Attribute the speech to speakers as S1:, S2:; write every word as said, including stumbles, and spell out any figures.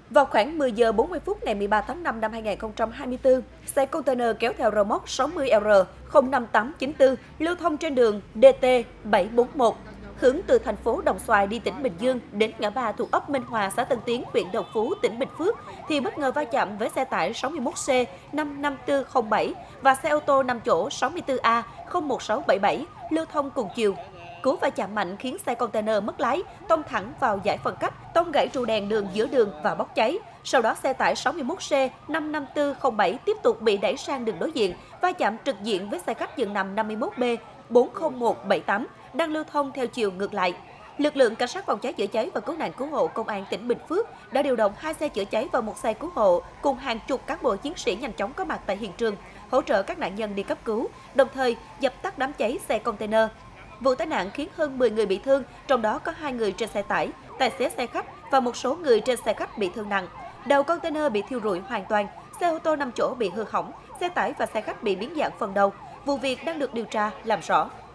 S1: Vào khoảng mười giờ bốn mươi phút ngày mười ba tháng năm năm hai nghìn không trăm hai mươi tư, xe container kéo theo rơ moóc sáu mươi R không năm tám chín tư lưu thông trên đường D T bảy bốn một, hướng từ thành phố Đồng Xoài đi tỉnh Bình Dương đến ngã ba thuộc ấp Minh Hòa, xã Tân Tiến, huyện Đồng Phú, tỉnh Bình Phước, thì bất ngờ va chạm với xe tải sáu mươi mốt C năm năm tư không bảy và xe ô tô năm chỗ sáu mươi tư A không một sáu bảy bảy lưu thông cùng chiều. Cú va chạm mạnh khiến xe container mất lái, tông thẳng vào giải phân cách, tông gãy trụ đèn đường giữa đường và bốc cháy. Sau đó xe tải sáu mươi mốt C năm năm tư không bảy tiếp tục bị đẩy sang đường đối diện, va chạm trực diện với xe khách dừng nằm năm mươi mốt B bốn không một bảy tám đang lưu thông theo chiều ngược lại. Lực lượng cảnh sát phòng cháy chữa cháy và cứu nạn cứu hộ công an tỉnh Bình Phước đã điều động hai xe chữa cháy và một xe cứu hộ cùng hàng chục cán bộ chiến sĩ nhanh chóng có mặt tại hiện trường, hỗ trợ các nạn nhân đi cấp cứu, đồng thời dập tắt đám cháy xe container. Vụ tai nạn khiến hơn mười người bị thương, trong đó có hai người trên xe tải, tài xế xe khách và một số người trên xe khách bị thương nặng. Đầu container bị thiêu rụi hoàn toàn, xe ô tô năm chỗ bị hư hỏng, xe tải và xe khách bị biến dạng phần đầu. Vụ việc đang được điều tra làm rõ.